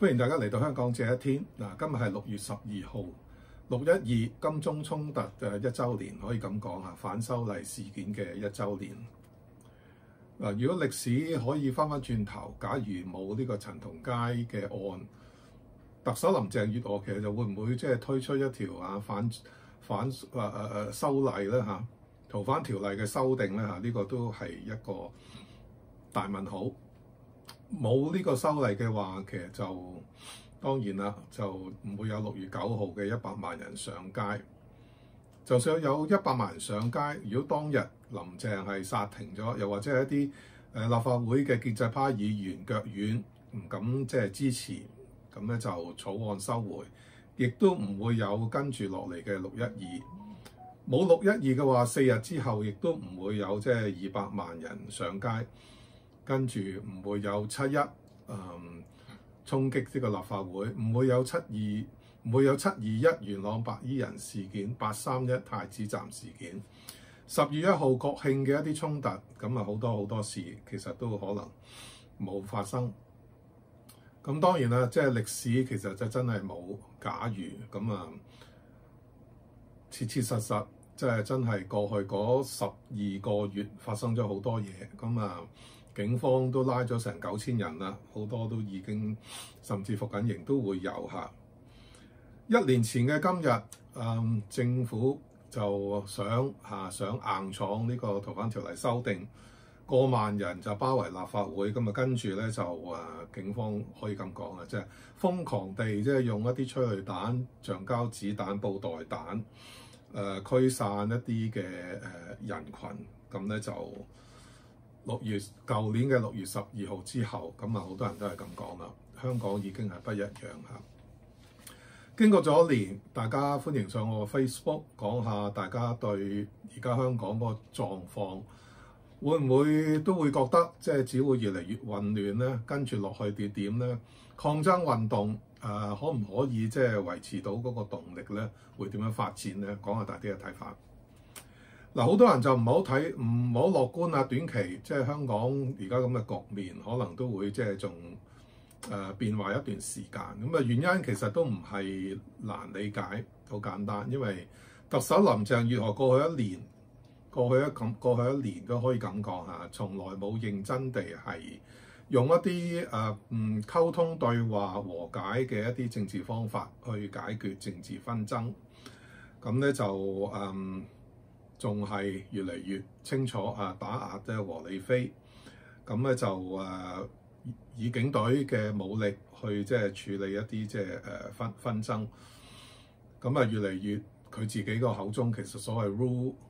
歡迎大家嚟到香港這一天。嗱，今日係6月12號，612金鐘衝突1週年，可以咁講啊，反修例事件嘅1週年。嗱，如果歷史可以翻轉頭，假如冇呢個陳同佳嘅案，特首林鄭月娥其實就會唔會即係推出一條反修例咧嚇，逃犯條例嘅修訂咧嚇？呢個都係一個大問號。冇呢個修例嘅話，其實就當然啦，就唔會有6月9號嘅100萬人上街。就算有100萬人上街，如果當日林鄭係殺停咗，又或者係一啲立法會嘅建制派議員腳軟唔敢即係支持，咁咧就草案收回，亦都唔會有跟住落嚟嘅612。冇612嘅話，4日之後亦都唔會有即係200萬人上街。跟住唔會有7·1衝擊呢個立法會，唔會有7·21元朗白衣人事件、8·31太子站事件、10月1號國慶嘅一啲衝突，咁啊好多事其實都可能冇發生。咁當然啦，即係歷史其實就真係冇假如，咁啊切實即係真係過去嗰12個月發生咗好多嘢，咁啊〜警方都拉咗成9000人啦，好多都已經甚至服緊刑都會有嚇。1年前嘅今日，政府就想硬闖呢個逃犯條例修訂，過萬人就包圍立法會，咁啊跟住咧就警方可以咁講啊，即係瘋狂地即係用一啲催淚彈、橡膠子彈、布袋彈驅散一啲嘅人群，咁咧就。舊年嘅6月12號之後，咁啊好多人都係咁講啦。香港已經係不一樣嚇。經過咗1年，大家歡迎上我嘅 Facebook 講下大家對而家香港嗰個狀況，會唔會都會覺得即係只會越嚟越混亂咧？跟住落去點咧？抗爭運動可唔可以即係維持到嗰個動力咧？會點樣發展咧？講下大啲嘅睇法。嗱，好多人就唔好樂觀啊！短期即係香港而家咁嘅局面，可能都會即係仲變壞一段時間。咁啊，原因其實都唔係難理解，好簡單，因為特首林鄭月娥過去一年都可以咁講嚇，從來冇認真地係用一啲溝通對話和解嘅一啲政治方法去解決政治紛爭。咁咧就仲係越嚟越清楚打壓即係和理非，咁咧就以警隊嘅武力去即係處理一啲即係紛爭，咁啊越嚟越佢自己個口中其實所謂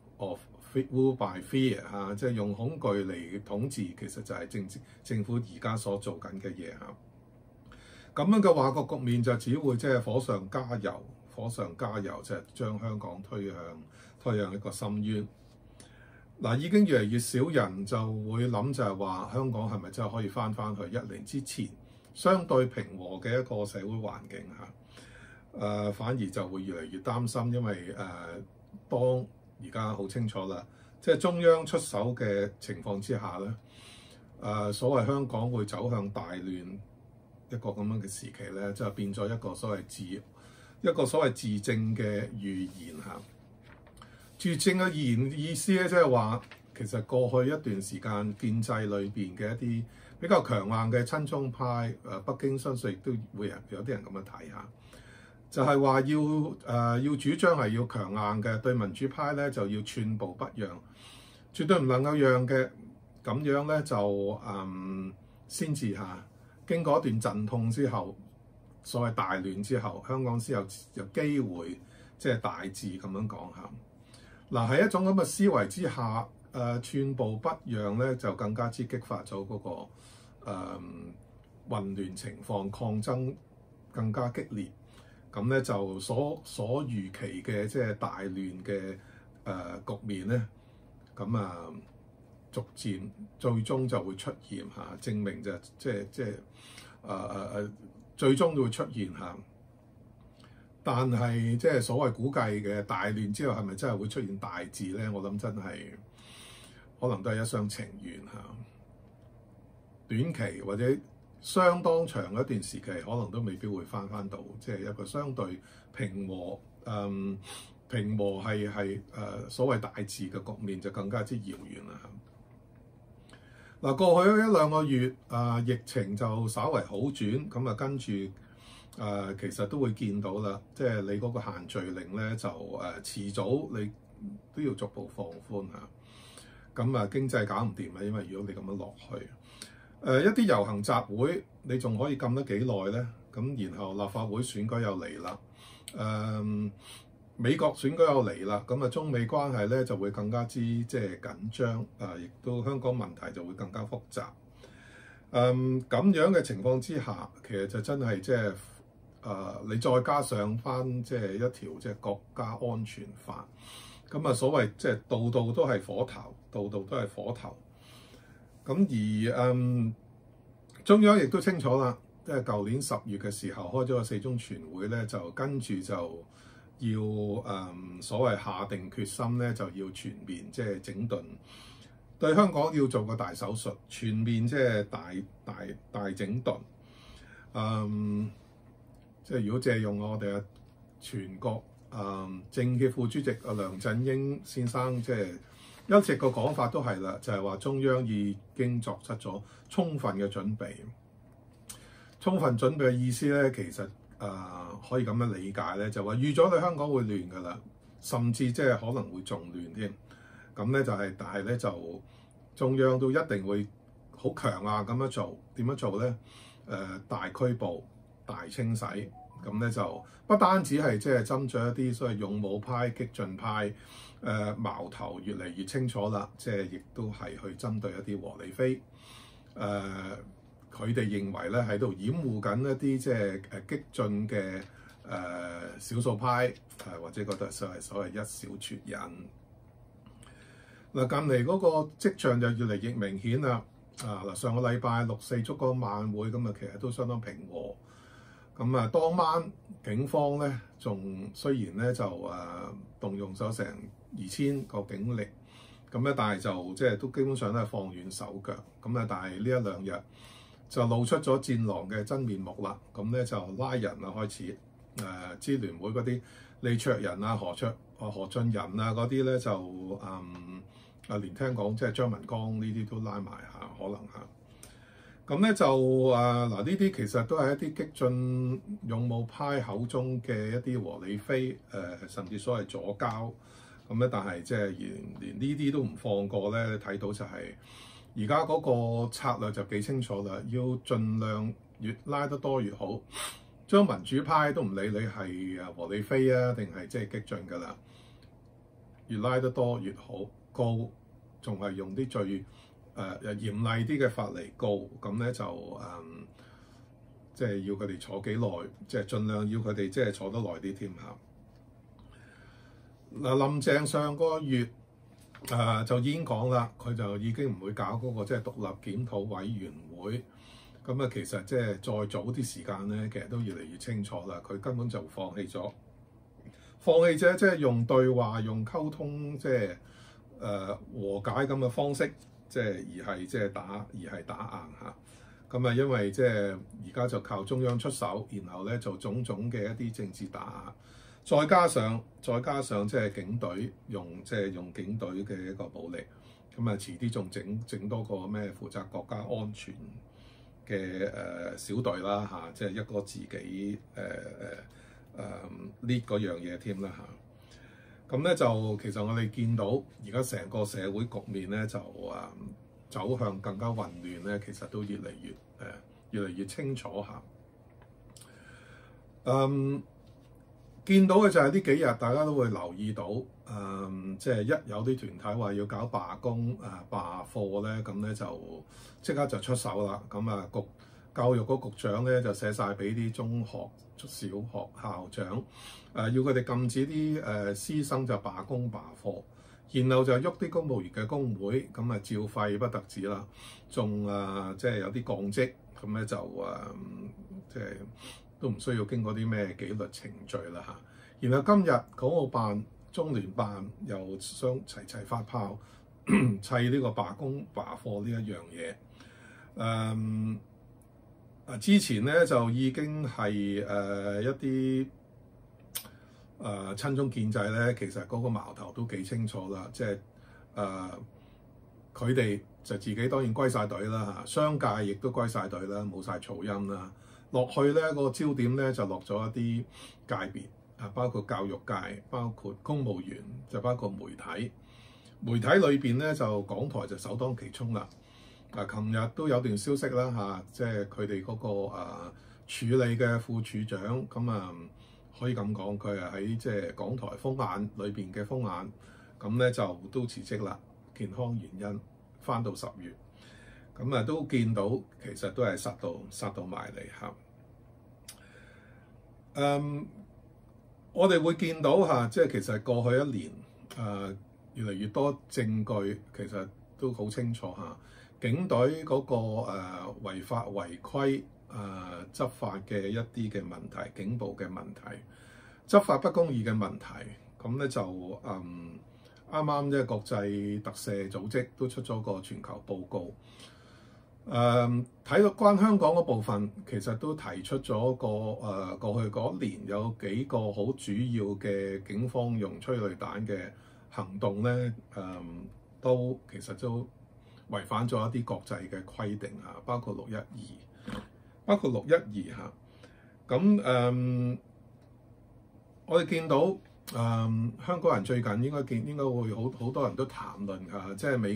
rule by fear 嚇，即係用恐懼嚟統治，其實就係政府而家所做緊嘅嘢嚇。咁樣嘅話，個局面就只會即係火上加油，就係將香港推向一個深淵。嗱，已經越嚟越少人就會諗就係話香港係咪真係可以翻去1年之前相對平和嘅一個社會環境嚇？反而就會越嚟越擔心，因為當而家好清楚啦，即係中央出手嘅情況之下咧，所謂香港會走向大亂一個咁樣嘅時期咧，就變咗一個所謂治政嘅預言嚇。治政嘅意思咧，即係話其實過去一段時間建制裏邊嘅一啲比較強硬嘅親中派，北京相信亦都會有啲人咁樣睇下，就係話要主張係要強硬嘅，對民主派咧就要寸步不讓，絕對唔能夠讓嘅，咁樣咧就先至嚇經過一段陣痛之後，所謂大亂之後，香港先有機會即係大治咁樣講下。嗱，喺一種咁嘅思維之下，寸步不讓咧，就更加之激發咗嗰個混亂情況，抗爭更加激烈。咁咧就所預期嘅即係大亂嘅局面咧，咁逐漸最終就會出現嚇，證明就最終都會出現嚇。但係即係所謂估計嘅大亂之後係咪真係會出現大治咧？我諗真係可能都係一廂情願嚇。短期或者相當長一段時期，可能都未必會翻到，即係一個相對平和平和係所謂大治嘅局面就更加之遙遠啦。嗱，過去一兩個月疫情就稍為好轉，咁啊跟住其實都會見到啦，即係你嗰個限聚令咧就遲早你都要逐步放寬嚇。咁啊經濟搞唔掂啊，因為如果你咁樣落去，一啲遊行集會你仲可以禁得幾耐咧？咁然後立法會選舉又嚟啦，美國選舉又嚟啦，咁啊中美關係咧就會更加之即係緊張，亦都香港問題就會更加複雜。咁樣嘅情況之下，其實就真係即係你再加上翻即係一條即係國家安全法，咁啊所謂即係度度都係火頭，度度都係火頭。咁而中央亦都清楚啦，即係舊年10月嘅時候開咗個4中全會咧，就跟住就要所謂下定決心咧，就要全面即係整頓，對香港要做個大手術，全面即係大整頓。即係如果借用我哋嘅全國政協副主席梁振英先生，即係一直個講法都係啦，就係話中央已經作出咗充分嘅準備。充分準備嘅意思咧，其實可以咁樣理解咧，就話預咗你香港會亂㗎啦，甚至即係可能會仲亂添。咁咧就係，但係咧就中央都一定會好強硬咁樣做。點樣做咧？大拘捕、大清洗。咁咧就不單止係即係針對一啲所謂勇武派、激進派，矛頭越嚟越清楚啦。即係亦都係去針對一啲和理非。佢哋認為咧喺度掩護緊一啲即係激進嘅少數派，或者覺得所謂一小撮人。嗱，近嚟嗰個跡象就越嚟越明顯啦。上個禮拜6、4燭嗰晚會咁啊，其實都相當平和。咁啊，當晚警方咧仲雖然咧就動用咗成2000個警力，咁咧但係就即係都基本上都係放軟手腳。咁啊，但係呢一兩日就露出咗戰狼嘅真面目啦。咁咧就拉人啊，開始支聯會嗰啲李卓人啊、何俊仁啊嗰啲咧就連聽講即係張文光呢啲都拉埋下，可能嚇。咁咧就嗱呢啲其實都係一啲激進勇武派口中嘅一啲和理非，甚至所謂左膠。咁咧但係即係連呢啲都唔放過咧，睇到就係而家嗰個策略就幾清楚啦，要盡量越拉得多越好，將民主派都唔理你係和理非啊定係即係激進㗎啦，越拉得多越好，告仲係用啲最嚴厲啲嘅法嚟告，咁咧就即係要佢哋坐幾耐，即係盡量要佢哋即係坐得耐啲添嚇。嗱，林鄭上個月就已經講啦，佢就已經唔會搞嗰個即係獨立檢討委員會。咁啊，其實即係再早啲時間咧，其實都越嚟越清楚啦。佢根本就放棄咗即係用對話、用溝通，即係和解咁嘅方式。即係而係打硬嚇，咁啊因為即係而家就靠中央出手，然後咧就種種嘅一啲政治打壓，再加上即係警隊用警隊嘅一個暴力，咁啊遲啲仲整多個咩負責國家安全嘅小隊啦嚇，即係一個自己lead 嗰樣嘢添啦嚇。咁咧就其實我哋見到而家成個社會局面咧就走向更加混亂咧，其實都越嚟越清楚嚇。見到嘅就係呢幾日大家都會留意到，即係一有啲團體話要搞罷工罷課咧，咁咧就即刻就出手啦。咁啊教育局局長咧就寫晒俾啲中學、小學校長，要佢哋禁止啲師生就罷工罷課，然後就喐啲公務員嘅工會，咁啊照肺不特止啦，仲即係有啲降職，咁咧就即係都唔需要經過啲咩紀律程序啦嚇。然後今日港澳辦、中聯辦又齊發炮砌呢個罷工罷課呢一樣嘢， 之前咧就已經係一啲親中建制咧，其實嗰個矛頭都幾清楚啦，即係佢哋就自己當然歸晒隊啦嚇，商界亦都歸晒隊啦，冇晒噪音啦。落去咧個焦點咧就落咗一啲界別啊，包括教育界，包括公務員，就包括媒體。媒體裏邊咧就港台就首當其衝啦。琴日都有段消息啦嚇，即係佢哋嗰個處理嘅副處長咁可以咁講，佢係喺即係港台風眼裏邊嘅風眼，咁咧就都辭職啦，健康原因，翻到10月，咁都見到其實都係殺到埋嚟嚇。我哋會見到嚇，即係其實過去一年越嚟越多證據，其實都好清楚嚇，警隊嗰個違法違規執法嘅一啲嘅問題，警暴嘅問題，執法不公義嘅問題，咁咧就啱啱即係國際特赦組織都出咗個全球報告，睇到關香港嗰部分，其實都提出咗個過去嗰年有幾個好主要嘅警方用催淚彈嘅行動咧，都其實都違反咗一啲國際嘅規定嚇，包括612嚇。咁我哋見到香港人最近應該會好多人都談論嚇，即係美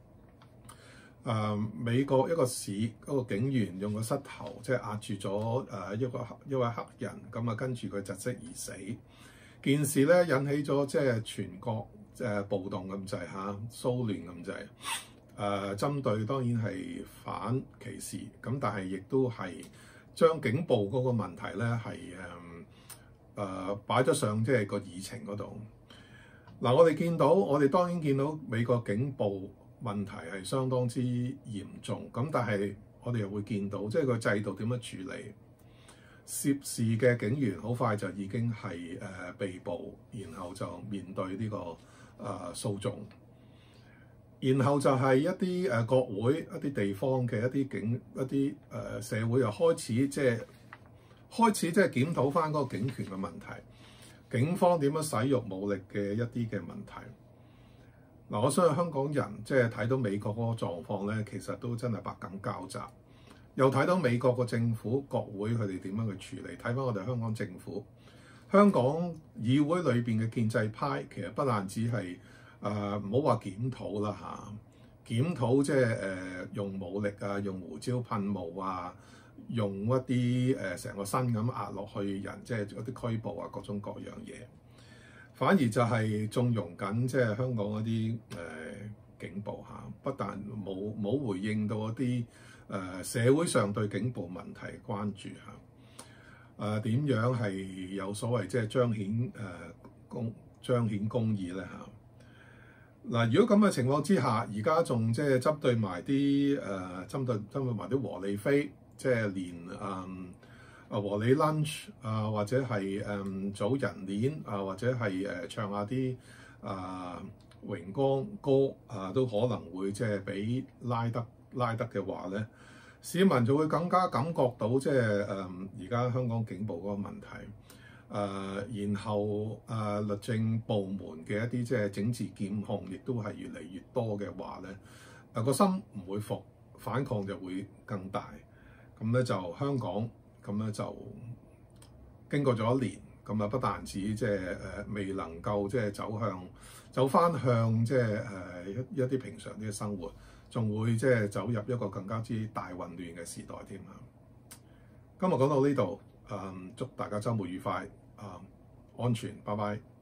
國一個市一個警員用個膝頭即係壓住咗一位黑人，咁跟住佢窒息而死。件事咧引起咗即係全國暴動咁滯嚇，騷亂咁滯。針對當然係反歧視，咁但係亦都係將警暴嗰個問題咧係擺咗上即係個議程嗰度。嗱，我哋當然見到美國警暴問題係相當之嚴重，咁但係我哋又會見到即係個制度點樣處理。涉事嘅警員好快就已經係被捕，然後就面對呢個訴訟。然後就係一啲國會、一啲地方嘅一啲社會又開始即係檢討翻嗰個警權嘅問題，警方點樣使用武力嘅一啲嘅問題。嗱，我相信香港人即係睇到美國嗰個狀況咧，其實都真係百感交集。又睇到美國個政府、國會佢哋點樣去處理，睇翻我哋香港政府、香港議會裏邊嘅建制派，其實不但只係唔好話檢討啦嚇，檢討即係用武力啊，用胡椒噴霧啊，用一啲成個身咁壓落去人，即係嗰啲拘捕啊，各種各樣嘢，反而就係縱容緊即係香港嗰啲警暴嚇，不但冇回應到嗰啲社會上對警暴問題關注嚇，點樣係有所謂即係彰顯公義咧嚇？嗱，如果咁嘅情況之下，而家仲即係針對埋啲和理非，即係連和理 lunch 或者係組人鏈或者係唱下啲榮光歌都可能會即係俾拉得嘅話咧，市民就會更加感覺到即係而家香港警暴嗰個問題。然後律政部門嘅一啲即係整治檢控，亦都係越嚟越多嘅話咧，個心唔會服，反抗就會更大。咁咧就香港咁咧就經過咗一年，咁不但止即係未能夠即係走翻向即係一啲平常啲嘅生活，仲會即係走入一個更加之大混亂嘅時代添啊！今日講到呢度，祝大家週末愉快，安全，拜拜。